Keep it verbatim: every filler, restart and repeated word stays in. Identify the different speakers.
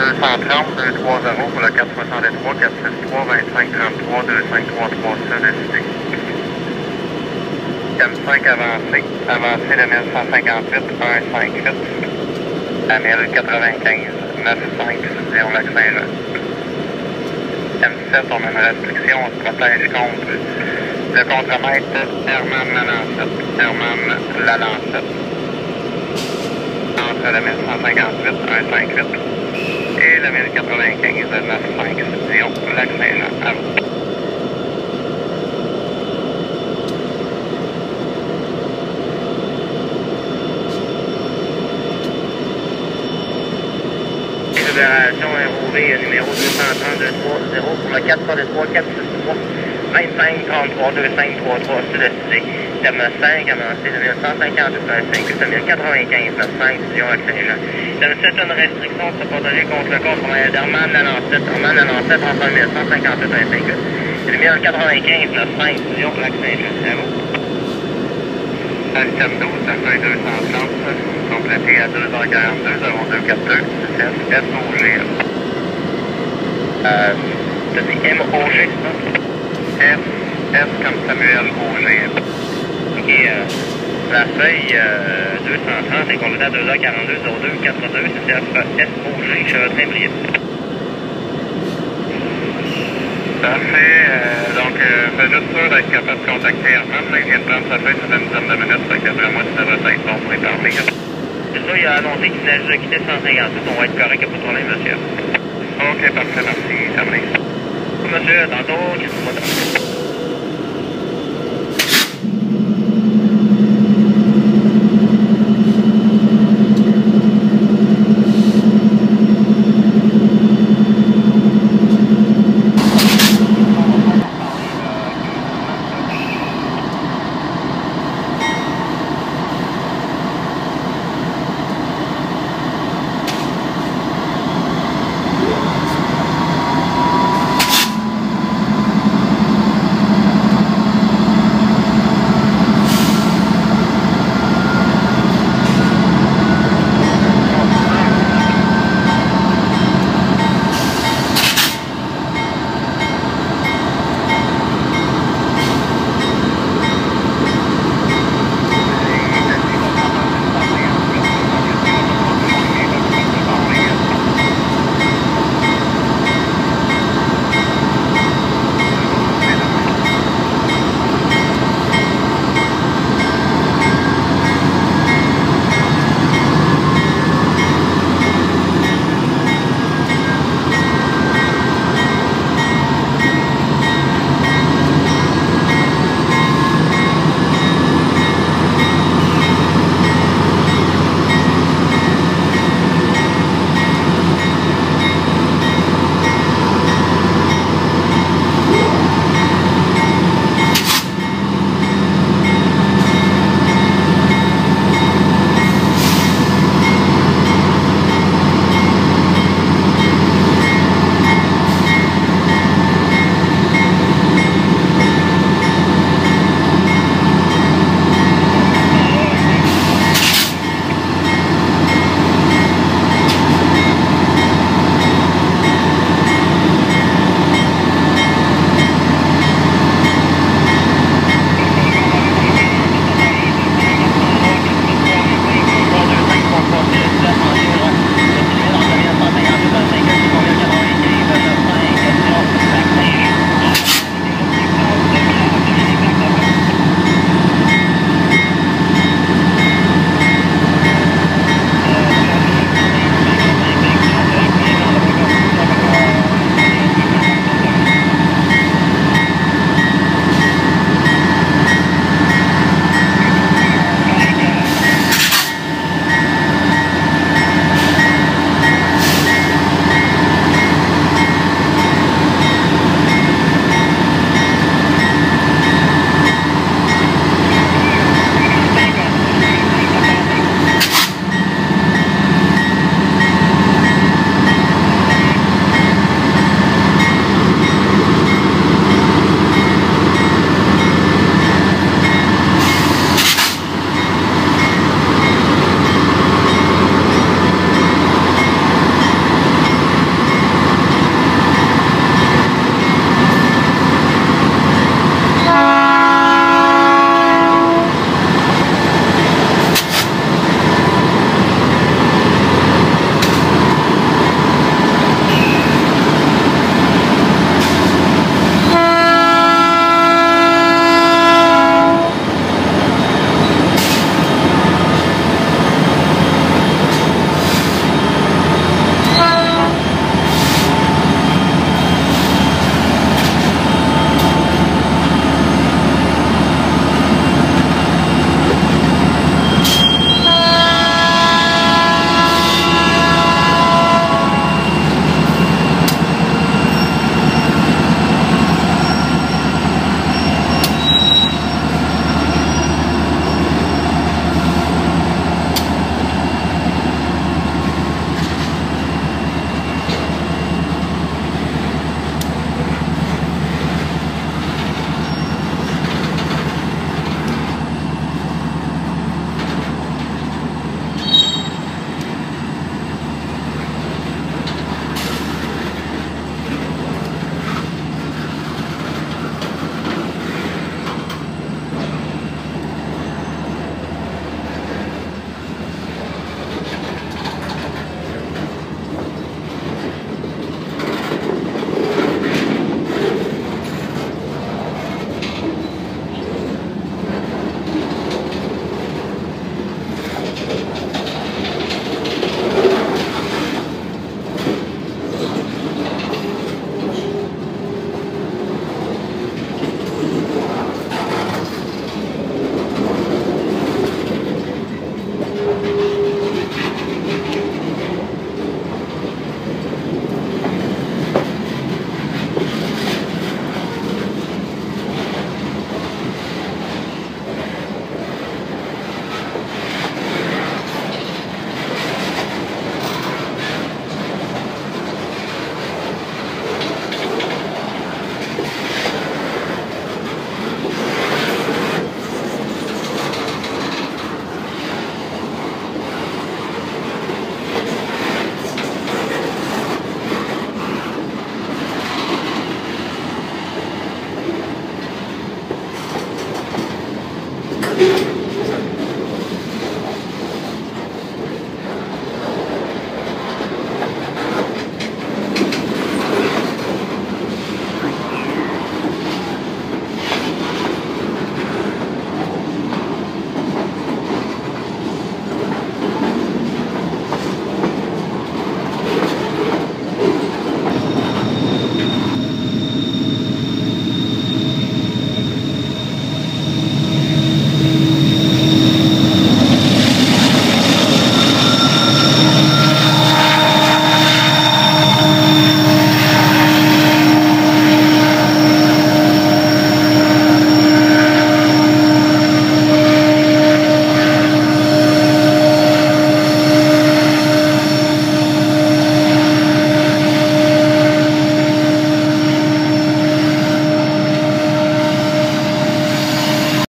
Speaker 1: deux cent trente, deux trois zéro pour le quatre soixante-trois, quatre soixante-trois, vingt-cinq trente-trois, deux cinq trois trois sud, décidé. M cinq avancé, avancé de mille cent cinquante-huit, un cinquante-huit à mille quatre-vingt-quinze, neuf cinq, Dion Lac-Saint-Jean. M sept, on a une restriction, on se protège contre le contremaître Herman Lalancette, Herman Lalancette, entre le mille cent cinquante-huit, un cinquante-huit et le mille quatre-vingt-quinze, neuf cinq, Dion Lac-Saint-Jean. À vous. Libération R O V numéro deux cent trente, deux trois zéro pour le quatre trois trois, quatre six trois, vingt-cinq trente-trois, deux cinq trois trois sud-est. Terme cinq, avancé de mille cent cinquante-huit, un cinquante-huit à mille quatre-vingt-quinze, neuf cinq, Dion Lac-Saint-Jean. Terme sept, une restriction de se protéger contre le contremaître d'Herman Lalancette, Herman Lalancette entre mille cent cinquante-huit, un cinquante-huit et mille quatre-vingt-quinze, neuf cinq, Dion Lac-Saint-Jean. À vous. Altem douze, la feuille deux cent trente, complété à deux heures quarante-deux, zéro deux quarante-deux, S S O G. Euh, t'as dit M O G, c'est ça? S, S comme Samuel O G. Ok, euh, la feuille euh, deux cent trente est complétée à deux heures quarante-deux, zéro deux quarante-deux, c'est S O G, Cheval-Saint-Brieuc. Parfait. Euh, donc, euh, fais juste sûr d'être capable de contacter Herman. Là, il vient de prendre sa feuille, ça fait une dizaine de minutes. Fait qu'après moi, tu devrais être bon pour y parler. C'est ça, il a annoncé qu'il venait de quitter cent cinquante-huit. On va être correct, il n'y a pas de problème, monsieur. OK, parfait, merci. Terminé. Monsieur, tantôt, qu'est-ce que tu vas